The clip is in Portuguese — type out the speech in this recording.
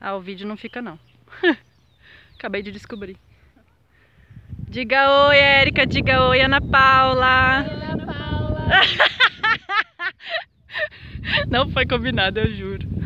Ah, o vídeo não fica não. Acabei de descobrir. Diga oi, Érica. Diga oi, Ana Paula. Oi, Ana Paula. Não foi combinado, eu juro.